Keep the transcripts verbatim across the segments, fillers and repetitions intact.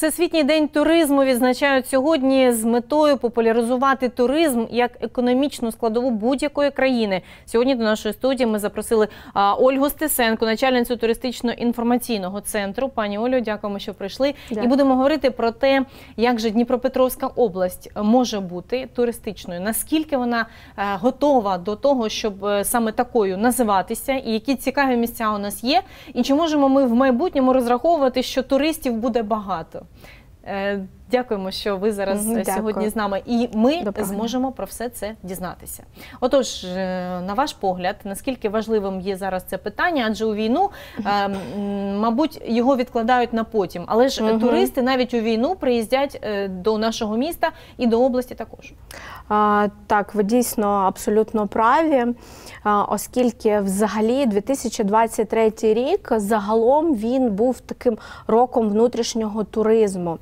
Всесвітній день туризму відзначають сьогодні з метою популяризувати туризм як економічну складову будь-якої країни. Сьогодні до нашої студії ми запросили Ольгу Стесенко, начальницю туристично-інформаційного центру. Пані Олю, дякуємо, що прийшли. Дякую. І будемо говорити про те, як же Дніпропетровська область може бути туристичною, наскільки вона готова до того, щоб саме такою називатися, і які цікаві місця у нас є, і чи можемо ми в майбутньому розраховувати, що туристів буде багато. Дякуємо, що ви зараз Дякую. сьогодні з нами. І ми Добре. зможемо про все це дізнатися. Отож, на ваш погляд, наскільки важливим є зараз це питання? Адже у війну, мабуть, його відкладають на потім. Але ж угу. туристи навіть у війну приїздять до нашого міста і до області також. А, так, ви дійсно абсолютно праві, а, оскільки взагалі дві тисячі двадцять третій рік загалом він був таким роком внутрішнього туризму.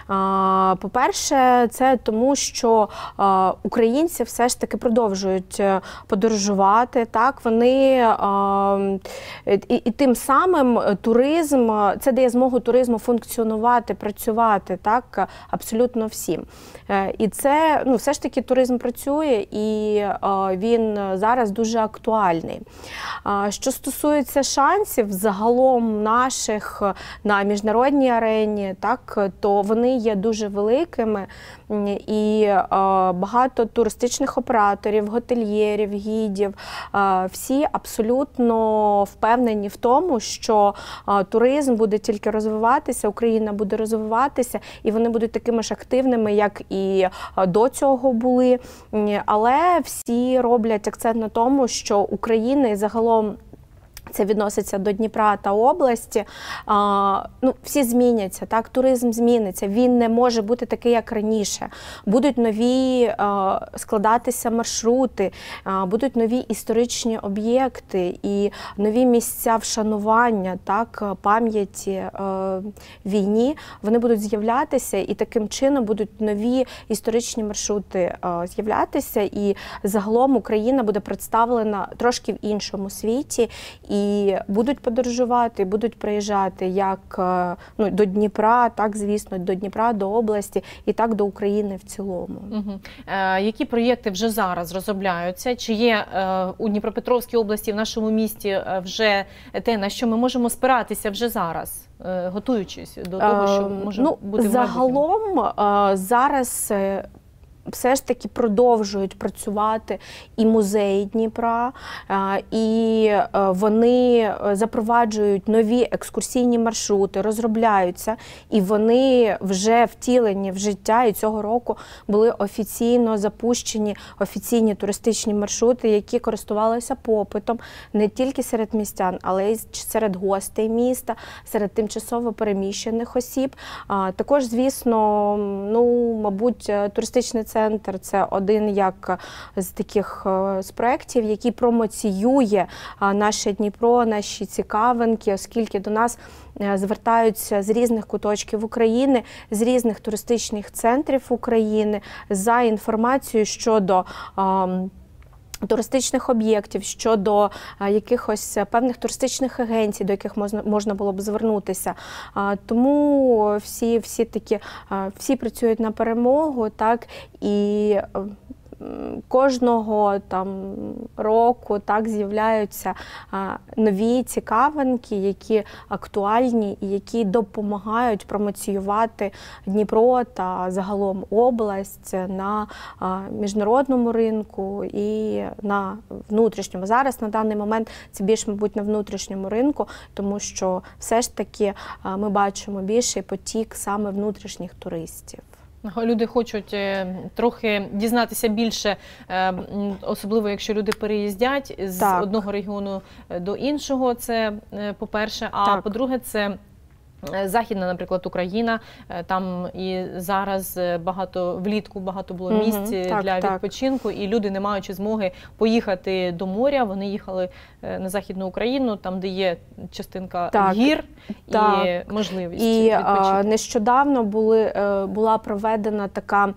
А, по-перше, це тому, що а, українці все ж таки продовжують подорожувати, так, вони а, і, і тим самим туризм, це дає змогу туризму функціонувати, працювати, так, абсолютно всім. І це, ну, все ж таки туризм працює, і а, він зараз дуже актуальний. А, що стосується шансів загалом наших на міжнародній арені, так, то вони є дуже великими, і а, багато туристичних операторів, готельєрів, гідів, а, всі абсолютно впевнені в тому, що а, туризм буде тільки розвиватися, Україна буде розвиватися, і вони будуть такими ж активними, як і до цього були. Але всі роблять акцент на тому, що Україна і загалом це відноситься до Дніпра та області, а, ну, всі зміняться, так, туризм зміниться, він не може бути такий, як раніше. Будуть нові а, складатися маршрути, а, будуть нові історичні об'єкти і нові місця вшанування, так, пам'яті війні, вони будуть з'являтися, і таким чином будуть нові історичні маршрути з'являтися, і загалом Україна буде представлена трошки в іншому світі, і будуть подорожувати, будуть приїжджати як, ну, до Дніпра, так, звісно, до Дніпра, до області, і так до України в цілому. Угу. Е, які проєкти вже зараз розробляються? Чи є е, у Дніпропетровській області, в нашому місті вже те, на що ми можемо спиратися вже зараз, е, готуючись до того, що може ну, бути в загалом е, зараз все ж таки продовжують працювати і музеї Дніпра, і вони запроваджують нові екскурсійні маршрути, розробляються, і вони вже втілені в життя, і цього року були офіційно запущені офіційні туристичні маршрути, які користувалися попитом не тільки серед містян, але й серед гостей міста, серед тимчасово переміщених осіб. Також, звісно, ну, мабуть, туристичний центр Центр – це один як з таких з проєктів, який промоціює наше Дніпро, наші цікавинки, оскільки до нас звертаються з різних куточків України, з різних туристичних центрів України за інформацією щодо туристичних об'єктів, щодо а, якихось певних туристичних агенцій, до яких можна, можна було б звернутися. А, тому всі, всі, такі, а, всі працюють на перемогу, так, і а, кожного там року так з'являються нові цікавинки, які актуальні і які допомагають промоціювати Дніпро та загалом область на а, міжнародному ринку і на внутрішньому. Зараз на даний момент це більш, мабуть, на внутрішньому ринку, тому що все ж таки а, ми бачимо більший потік саме внутрішніх туристів. Люди хочуть трохи дізнатися більше, особливо якщо люди переїздять з так. одного регіону до іншого, це по-перше, а по-друге, це Західна, наприклад, Україна, там і зараз багато, влітку багато було місць mm-hmm. так, для так. відпочинку, і люди, не маючи змоги поїхати до моря, вони їхали на Західну Україну, там, де є частинка так, гір так. і можливість і, відпочити. І нещодавно були, була проведена така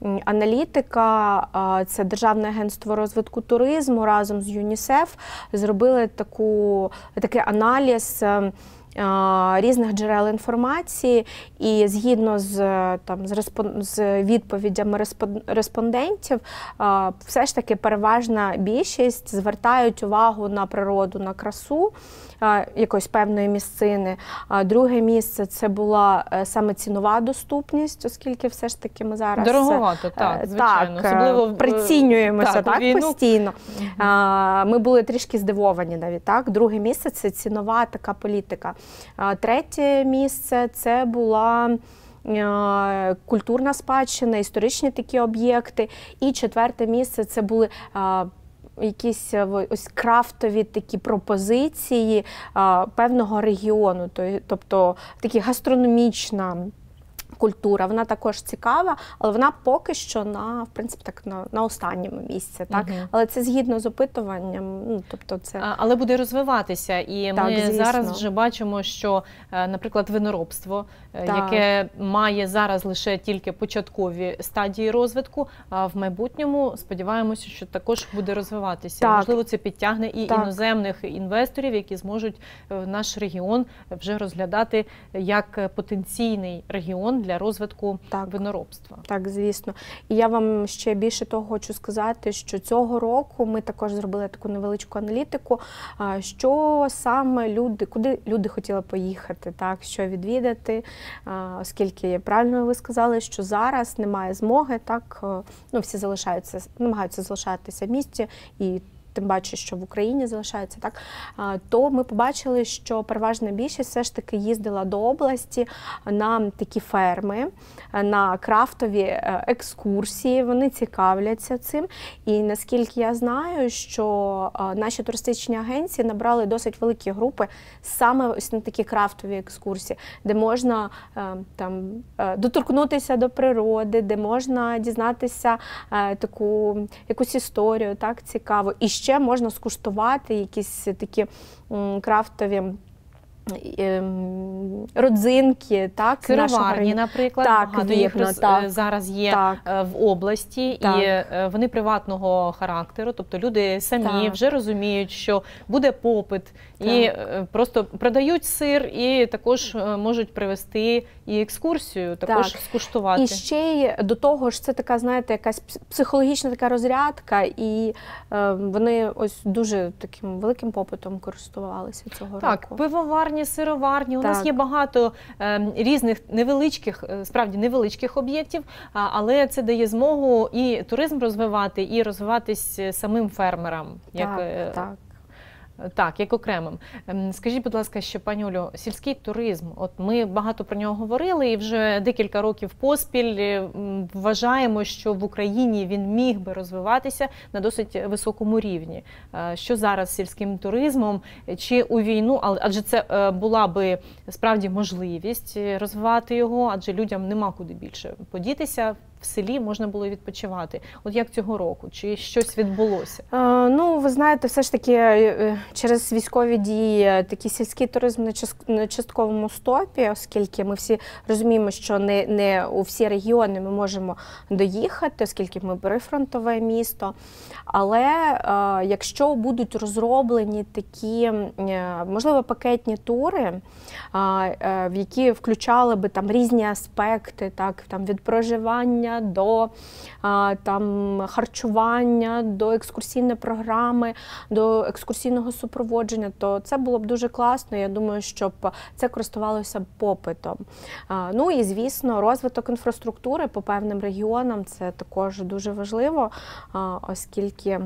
аналітика, це Державне агентство розвитку туризму разом з ЮНІСЕФ зробили таку, такий аналіз різних джерел інформації, і згідно з, там, з, респон... з відповідями респондентів, все ж таки переважна більшість звертають увагу на природу, на красу якоїсь певної місцини. Друге місце – це була саме цінова доступність, оскільки все ж таки ми зараз… Дороговато, так, звичайно. Так, особливо прицінюємося так, так, війну. постійно. Угу. Ми були трішки здивовані навіть, так. Друге місце – це цінова така політика. Третє місце – це була культурна спадщина, історичні такі об'єкти. І четверте місце – це були якісь ось крафтові такі пропозиції певного регіону, тобто такі гастрономічна культура, вона також цікава, але вона поки що на, в принципі, так на, на останньому місці, так? Угу. Але це згідно з опитуванням, ну, тобто це… Але буде розвиватися, і так, ми звісно. зараз вже бачимо, що, наприклад, виноробство, так. яке має зараз лише тільки початкові стадії розвитку, а в майбутньому сподіваємося, що також буде розвиватися. Так. Можливо, це підтягне і так. іноземних інвесторів, які зможуть наш регіон вже розглядати як потенційний регіон для розвитку так. виноробства. Так, звісно. І я вам ще більше того хочу сказати, що цього року ми також зробили таку невеличку аналітику, що саме люди, куди люди хотіли поїхати, так, що відвідати, оскільки, правильно ви сказали, що зараз немає змоги, так, ну, всі залишаються, намагаються залишатися в місті, і тим паче, що в Україні залишається, так, то ми побачили, що переважна більшість все ж таки їздила до області на такі ферми, на крафтові екскурсії, вони цікавляться цим. І наскільки я знаю, що наші туристичні агенції набрали досить великі групи саме ось на такі крафтові екскурсії, де можна там доторкнутися до природи, де можна дізнатися таку якусь історію, так, цікаву. І ще можна скуштувати якісь такі м, крафтові ем, родзинки, так, сироварні, наприклад, так, багато їх вірно, роз, так, зараз є так. в області, так. і вони приватного характеру, тобто люди самі так. вже розуміють, що буде попит, так. і просто продають сир, і також можуть привезти і екскурсію, також так. скуштувати. І ще й до того ж, це така, знаєте, якась психологічна така розрядка, і е, вони ось дуже таким великим попитом користувалися цього так, року. Так, пивоварні, сироварні, у так. нас є багато е, різних невеличких, справді невеличких об'єктів, але це дає змогу і туризм розвивати, і розвиватись самим фермерам. Як, так, так. Так, як окремим. Скажіть, будь ласка, ще, пані Олю, сільський туризм, от ми багато про нього говорили і вже декілька років поспіль вважаємо, що в Україні він міг би розвиватися на досить високому рівні. Що зараз з сільським туризмом, чи у війну, адже це була би справді можливість розвивати його, адже людям нема куди більше подітися, в селі можна було відпочивати. От як цього року? Чи щось відбулося? А, ну, ви знаєте, все ж таки через військові дії такий сільський туризм на частковому стопі, оскільки ми всі розуміємо, що не, не у всі регіони ми можемо доїхати, оскільки ми прифронтове місто. Але а, якщо будуть розроблені такі, можливо, пакетні тури, а, в які включали би там різні аспекти, так, там від проживання до а, там харчування, до екскурсійної програми, до екскурсійного супроводження, то це було б дуже класно. Я думаю, щоб це користувалося попитом. А, ну і, звісно, розвиток інфраструктури по певним регіонам – це також дуже важливо, а, оскільки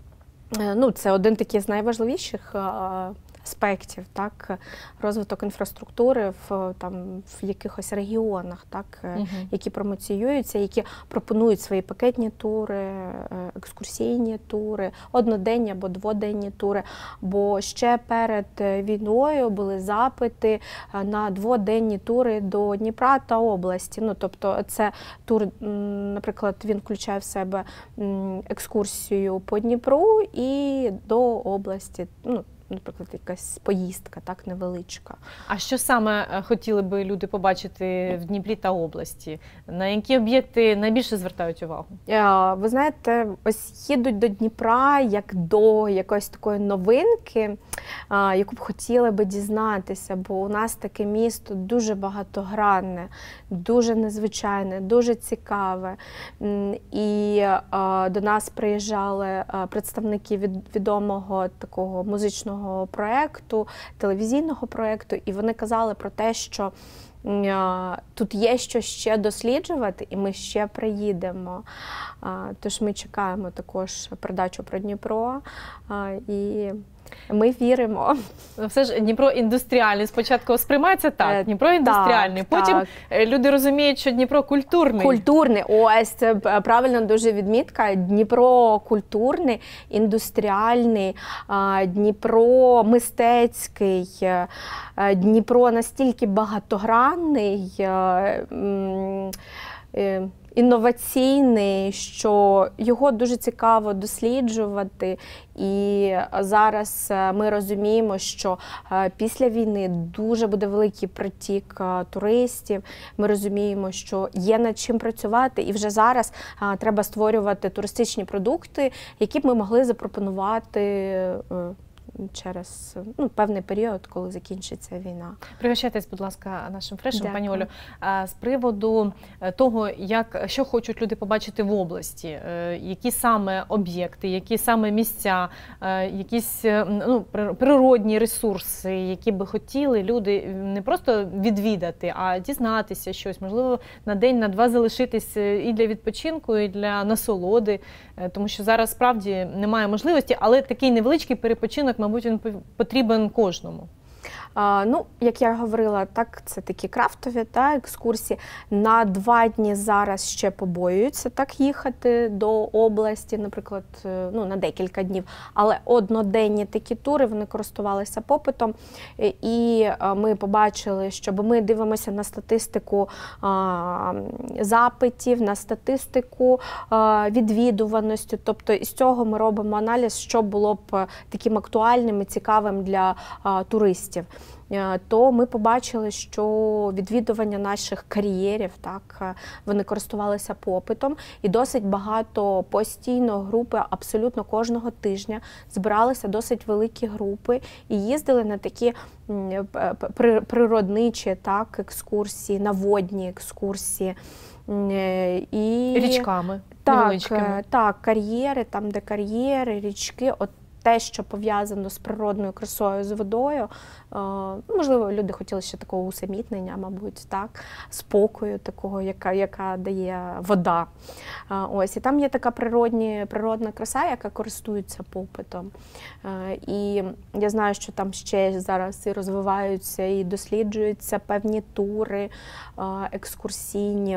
ну, це один такий з найважливіших а, аспектів, так, розвиток інфраструктури в, там, в якихось регіонах, так, угу. які промоціюються, які пропонують свої пакетні тури, екскурсійні тури, одноденні або дводенні тури. Бо ще перед війною були запити на дводенні тури до Дніпра та області. Ну, тобто це тур, наприклад, він включає в себе екскурсію по Дніпру і до області. Ну, наприклад, якась поїздка, так, невеличка. А що саме хотіли би люди побачити в Дніпрі та області? На які об'єкти найбільше звертають увагу? Ви знаєте, ось їдуть до Дніпра як до якоїсь такої новинки, яку б хотіли би дізнатися, бо у нас таке місто дуже багатогранне, дуже незвичайне, дуже цікаве. І до нас приїжджали представники від відомого такого музичного проєкту, телевізійного проєкту, і вони казали про те, що тут є що ще досліджувати, і ми ще приїдемо. Тож ми чекаємо також передачу про Дніпро, і ми віримо. Все ж Дніпро індустріальний. Спочатку сприймається так, Дніпро індустріальний. Так, потім так. люди розуміють, що Дніпро культурний. Культурний. Ось, це правильно дуже відмітка. Дніпро культурний, індустріальний, Дніпро мистецький, Дніпро настільки багатогранний, інноваційний, що його дуже цікаво досліджувати. І зараз ми розуміємо, що після війни дуже буде великий притік туристів. Ми розуміємо, що є над чим працювати, і вже зараз треба створювати туристичні продукти, які б ми могли запропонувати через ну, певний період, коли закінчиться війна. Пригощайтесь, будь ласка, нашим фрешем, Дякую. пані Олю. З приводу того, як, що хочуть люди побачити в області, які саме об'єкти, які саме місця, якісь ну, природні ресурси, які би хотіли люди не просто відвідати, а дізнатися щось, можливо, на день, на два залишитись і для відпочинку, і для насолоди, тому що зараз справді немає можливості, але такий невеличкий перепочинок, мабуть, він потрібен кожному. А, ну, як я говорила, так, це такі крафтові та, екскурсії. На два дні зараз ще побоюються так їхати до області, наприклад, ну, на декілька днів. Але одноденні такі тури, вони користувалися попитом. І ми побачили, що ми дивимося на статистику а, запитів, на статистику а, відвідуваності. Тобто із цього ми робимо аналіз, що було б таким актуальним і цікавим для а, туристів. То ми побачили, що відвідування наших кар'єрів, так, вони користувалися попитом, і досить багато постійно групи, абсолютно кожного тижня збиралися досить великі групи і їздили на такі природничі, так, екскурсії, на водні екскурсії. І... Річками, так, невеличкими. Так, кар'єри, там де кар'єри, річки, от те, що пов'язано з природною красою, з водою. Можливо, люди хотіли ще такого усамітнення, мабуть, так, спокою такого, яка, яка дає вода. Ось, і там є така природні, природна краса, яка користується попитом. І я знаю, що там ще зараз і розвиваються, і досліджуються певні тури екскурсійні.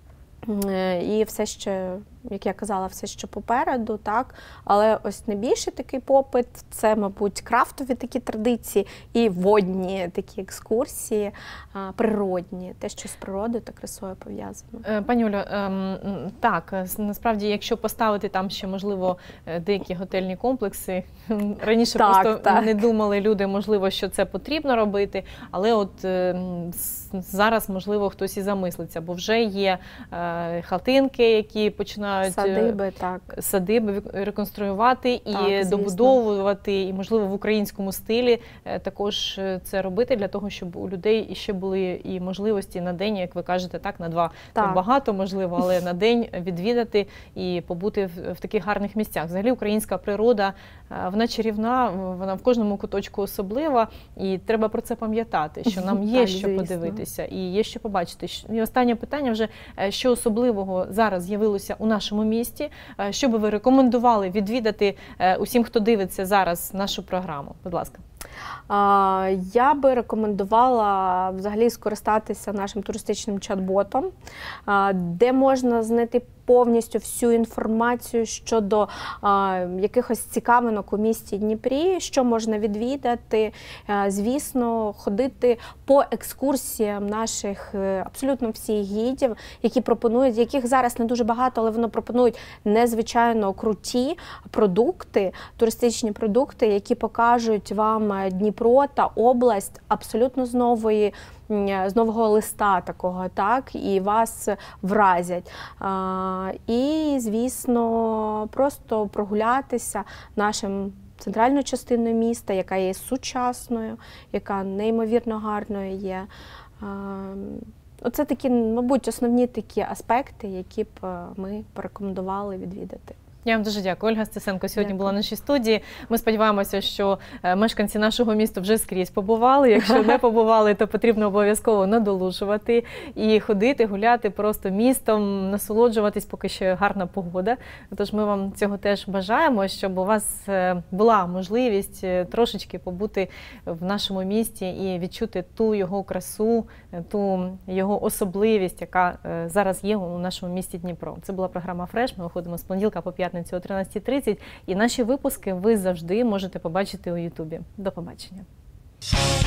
І все ще, як я казала, все ще попереду, так? Але ось найбільший такий попит – це, мабуть, крафтові такі традиції і водні такі екскурсії, природні, те, що з природою та красою пов'язано. Пані Олю, так, насправді, якщо поставити там ще, можливо, деякі готельні комплекси, раніше так, просто так. не думали люди, можливо, що це потрібно робити, але от зараз, можливо, хтось і замислиться, бо вже є хатинки, які починають садиби, так. садиби реконструювати і так, добудовувати, і, можливо, в українському стилі також це робити, для того, щоб у людей ще були і можливості на день, як ви кажете, так, на два. Так. Багато, можливо, але на день відвідати і побути в, в таких гарних місцях. Взагалі, українська природа, вона чарівна, вона в кожному куточку особлива, і треба про це пам'ятати, що нам є так, що звісно. подивитися і є що побачити. І останнє питання вже, що особливого зараз з'явилося у нашому місті, що би ви рекомендували відвідати усім, хто дивиться зараз нашу програму? Будь ласка. Я би рекомендувала взагалі скористатися нашим туристичним чат-ботом, де можна знайти повністю всю інформацію щодо а, якихось цікавинок у місті Дніпрі, що можна відвідати. А, звісно, ходити по екскурсіям наших абсолютно всіх гідів, які пропонують, яких зараз не дуже багато, але вони пропонують незвичайно круті продукти, туристичні продукти, які покажуть вам Дніпро та область абсолютно з нової, з нового листа такого, так, і вас вразять. А, і, звісно, просто прогулятися нашим центральною частиною міста, яка є сучасною, яка неймовірно гарною є. А, оце такі, мабуть, основні такі аспекти, які б ми порекомендували відвідати. Я вам дуже дякую. Ольга Стеценко сьогодні Дякую. була в нашій студії. Ми сподіваємося, що мешканці нашого міста вже скрізь побували. Якщо не побували, то потрібно обов'язково надолужувати і ходити, гуляти просто містом, насолоджуватись, поки ще гарна погода. Тож ми вам цього теж бажаємо, щоб у вас була можливість трошечки побути в нашому місті і відчути ту його красу, ту його особливість, яка зараз є у нашому місті Дніпро. Це була програма «Фреш». Ми виходимо з понеділка по п'ятницю о тринадцятій тридцять. І наші випуски ви завжди можете побачити у Ютубі. До побачення.